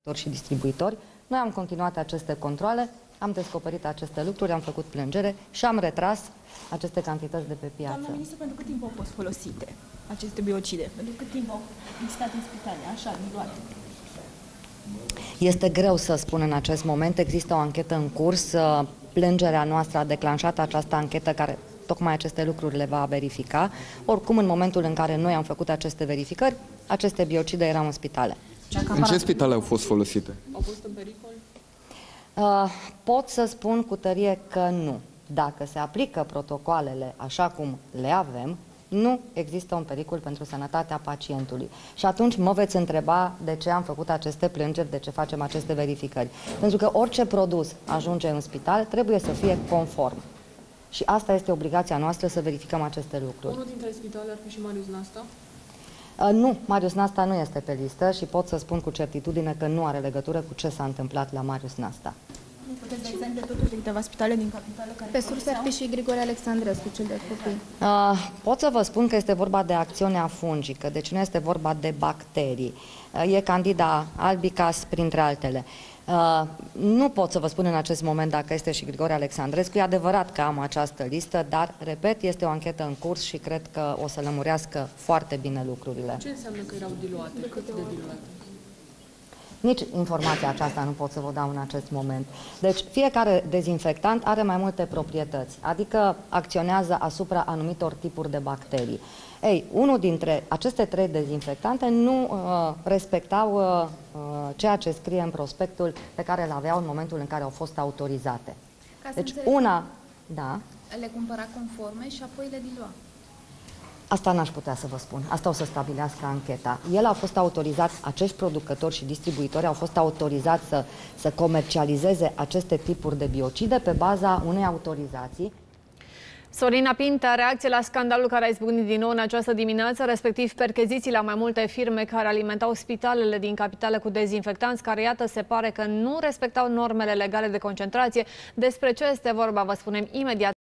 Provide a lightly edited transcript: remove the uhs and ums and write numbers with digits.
și distribuitori. Noi am continuat aceste controale, am descoperit aceste lucruri, am făcut plângere și am retras aceste cantități de pe piață. Doamna ministru, pentru cât timp au fost folosite aceste biocide? Pentru cât timp au existat în spitale, așa, diluate? Este greu să spun în acest moment, există o anchetă în curs, plângerea noastră a declanșat această anchetă care tocmai aceste lucruri le va verifica. Oricum, în momentul în care noi am făcut aceste verificări, aceste biocide erau în spitale. În ce spitale au fost folosite? Au fost în pericol? Pot să spun cu tărie că nu. Dacă se aplică protocoalele așa cum le avem, nu există un pericol pentru sănătatea pacientului. Și atunci mă veți întreba de ce am făcut aceste plângeri, de ce facem aceste verificări. Pentru că orice produs ajunge în spital trebuie să fie conform. Și asta este obligația noastră, să verificăm aceste lucruri. Unul dintre spitale ar fi și Marius Nasta? Nu, Marius Nasta nu este pe listă și pot să spun cu certitudine că nu are legătură cu ce s-a întâmplat la Marius Nasta. Nu puteți da exemple totuși de câteva spitale din capitală care... Pe surse ar fi și Grigore Alexandrescu, cel de copii. Pot să vă spun că este vorba de acțiunea fungică, deci nu este vorba de bacterii. E Candida albicans, printre altele. Nu pot să vă spun în acest moment dacă este și Grigore Alexandrescu. E adevărat că am această listă, dar, repet, este o anchetă în curs și cred că o să lămurească foarte bine lucrurile. Ce înseamnă că erau diluate? Cât de diluate? Nici informația aceasta nu pot să vă dau în acest moment. Deci fiecare dezinfectant are mai multe proprietăți, adică acționează asupra anumitor tipuri de bacterii. Ei, unul dintre aceste 3 dezinfectante nu respectau ceea ce scrie în prospectul pe care îl aveau în momentul în care au fost autorizate. Deci una, da. Le cumpăra conforme și apoi le dilua. Asta n-aș putea să vă spun. Asta o să stabilească ancheta. El a fost autorizat, acești producători și distribuitori au fost autorizați să comercializeze aceste tipuri de biocide pe baza unei autorizații. Sorina Pinta, reacție la scandalul care a izbucnit din nou în această dimineață, respectiv percheziții la mai multe firme care alimentau spitalele din capitală cu dezinfectanți, care, iată, se pare că nu respectau normele legale de concentrație. Despre ce este vorba, vă spunem imediat.